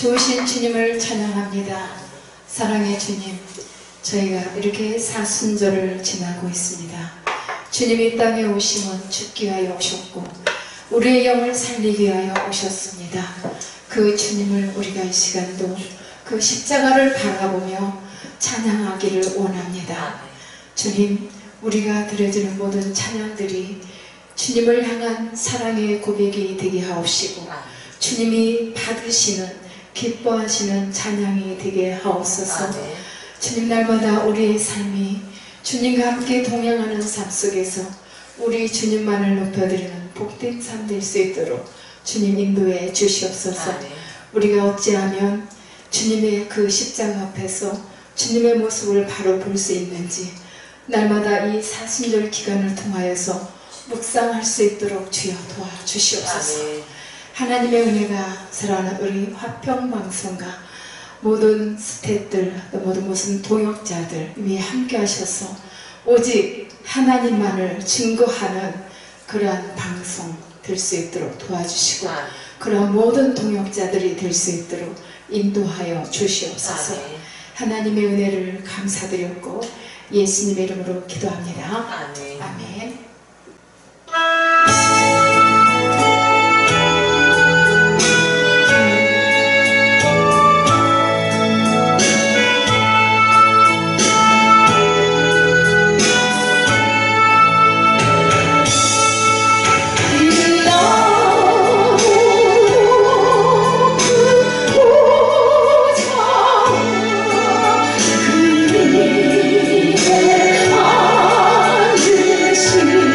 좋으신 주님을 찬양합니다. 사랑의 주님, 저희가 이렇게 사순절을 지나고 있습니다. 주님이 이 땅에 오심은 죽기 위하여 오셨고 우리의 영을 살리기 위하여 오셨습니다. 그 주님을 우리가 이 시간도 그 십자가를 바라보며 찬양하기를 원합니다. 주님, 우리가 드려지는 모든 찬양들이 주님을 향한 사랑의 고백이 되게 하옵시고 주님이 받으시는 기뻐하시는 찬양이 되게 하옵소서. 주님, 날마다 우리의 삶이 주님과 함께 동행하는 삶 속에서 우리 주님만을 높여드리는 복된 삶 될 수 있도록 주님 인도해 주시옵소서. 우리가 어찌하면 주님의 그 십자가 앞에서 주님의 모습을 바로 볼 수 있는지 날마다 이 사순절 기간을 통하여서 묵상할 수 있도록 주여 도와주시옵소서. 하나님의 은혜가 사랑하는 우리 화평방송과 모든 스태프들, 모든 무슨 동역자들 이미 함께 하셔서 오직 하나님만을 증거하는 그러한 방송 될 수 있도록 도와주시고 그러한 모든 동역자들이 될 수 있도록 인도하여 주시옵소서. 하나님의 은혜를 감사드렸고 예수님의 이름으로 기도합니다. 아멘. 그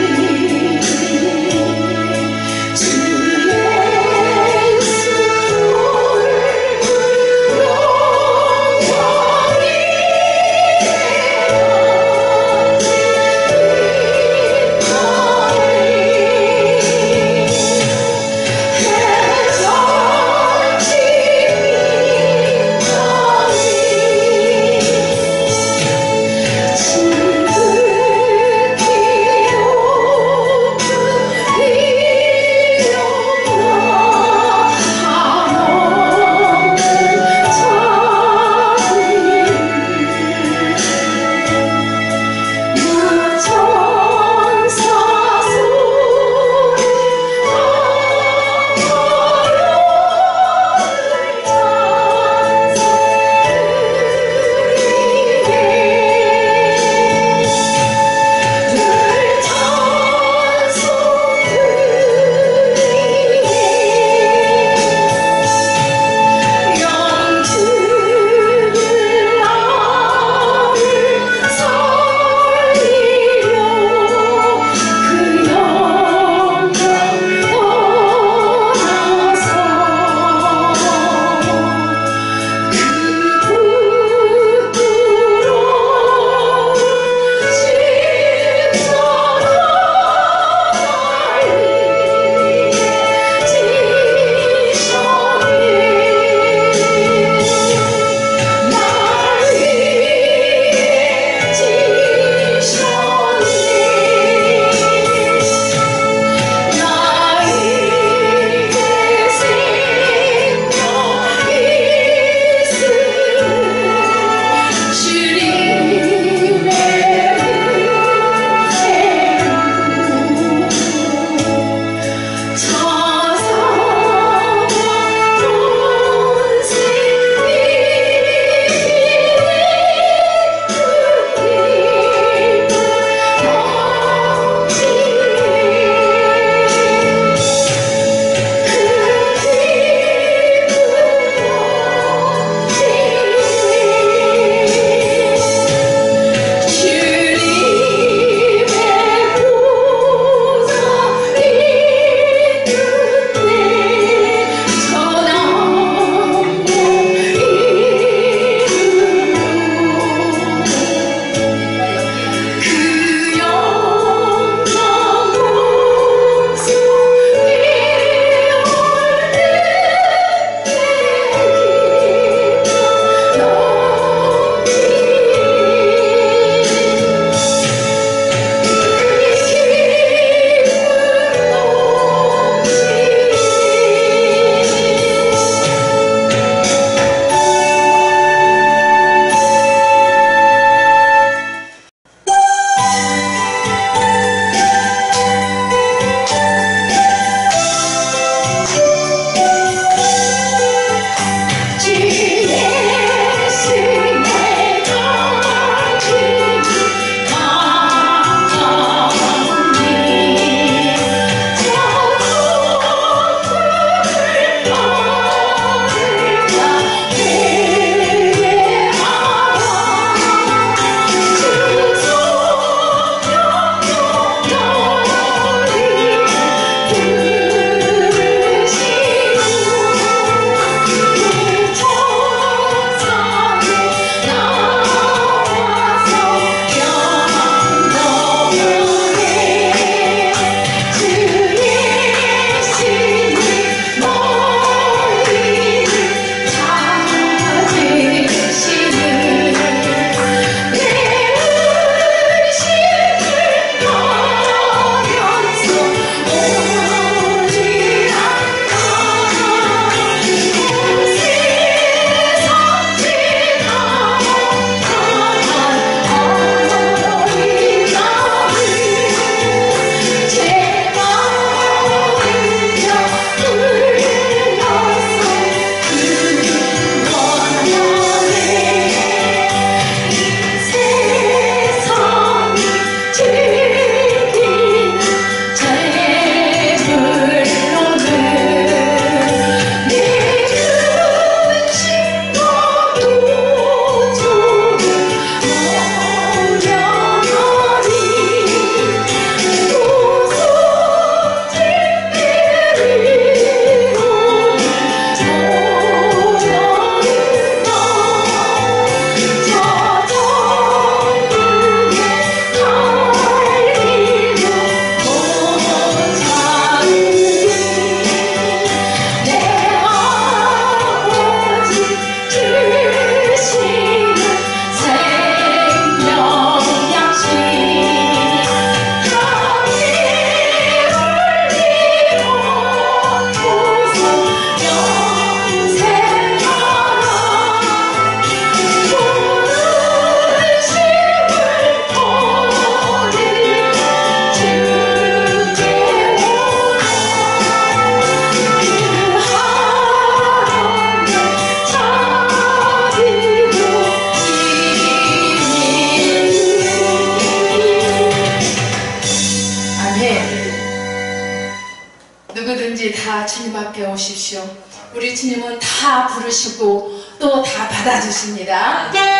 다 주님 앞에 오십시오. 우리 주님은 다 부르시고 또 다 받아주십니다.